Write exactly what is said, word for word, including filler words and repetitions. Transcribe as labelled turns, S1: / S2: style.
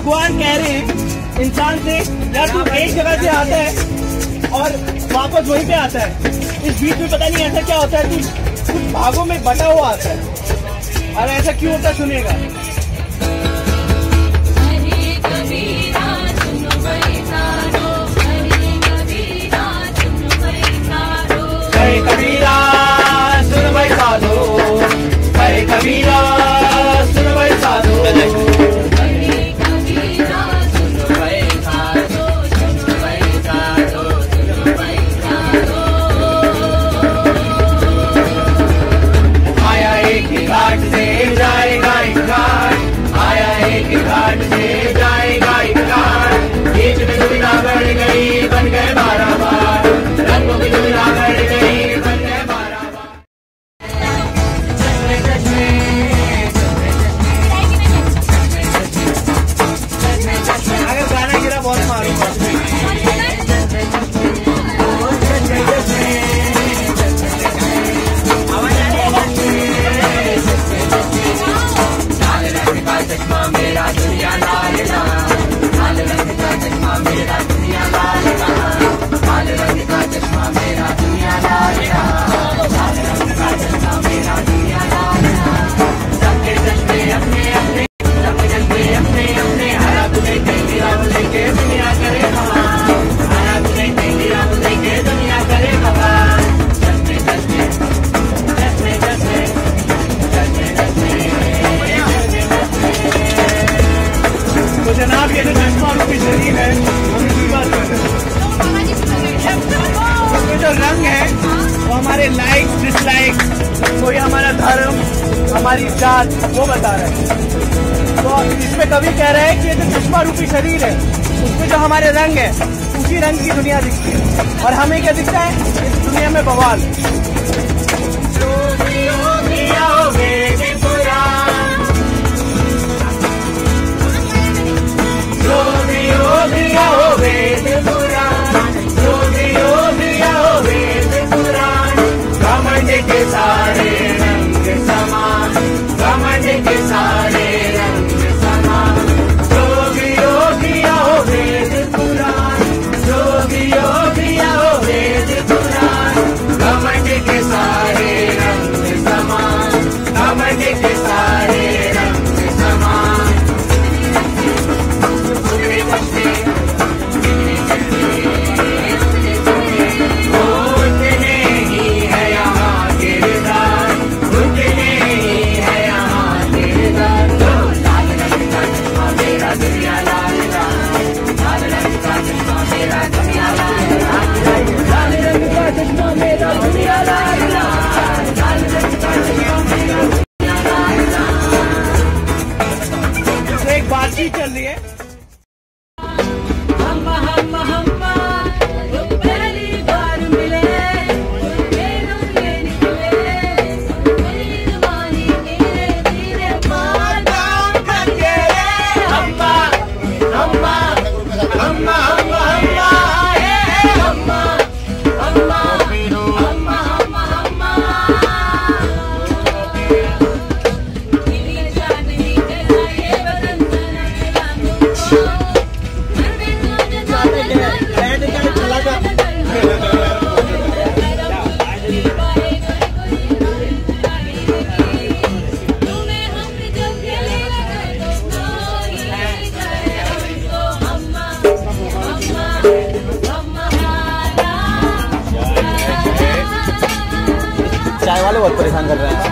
S1: भगवान कह रहे हैं इंसान से, यार तू एक जगह से आता है और वापस वहीं पे आता है, इस बीच में पता नहीं ऐसा क्या होता है, तू कुछ भागों में बटा हुआ आता है। और ऐसा क्यों होता है सुनिएगा। कबीरा सुन भाई साधो, हरे कबीरा सुन भाई साधो, हरे कबीरा सुन भाई साधो, सुन भाई साधो, सुन भाई साधो। आया एक घाट से जाएगा एक घाट, आया एक घाट से जाएगा एक घाट, बीच में दुविधा बढ़ गई बन गए बारह बार, रंगों की दुविधा बढ़ गई बन गए बारह बार। अगर गाना गिरा बहुत मारूंगा। लाल रंग का चश्मा मेरा दुनिया लाल लाल, लाल रंग का चश्मा मेरा दुनिया लाल लाल, लाल रंग का चश्मा मेरा दुनिया लाल लाल, लाल रंग का चश्मा मेरा दुनिया लाल लाल। सबके चश्मे अपने अपने, सबके चश्मे अपने अपने, हरा तुझे कहीं राम लेके दुनिया करे भगवान, हरा तुझे कहीं राम लेके दुनिया करे भगवान। चश्मे चश्मे चश्मे चश्मे चश्मे चश्मे। तो जनाब ये जो चश्मा रूपी शरीर है, हम इसकी बात करते हैं। ये जो रंग है वो हमारे लाइक्स डिसलाइक्स, कोई हमारा धर्म, हमारी जात वो बता रहा है। तो इसमें कवि कह रहा है कि ये जो चश्मा रूपी शरीर है उसमें जो हमारे रंग है उसी रंग की दुनिया दिखती है, और हमें क्या दिखता है इस दुनिया में बवाल। घमंड के सारे रंग समान, घमंड के सारे रंग समान, जोगी योगिया हो वेद पुराण, जोगी योगिया हो वेद पुराण। घमंड के सारे रंग समान, घमंड के सारे रंग समान। उतने बच्चे एक बातचीत चल रही है। चाय वाले बहुत परेशान कर रहे हैं।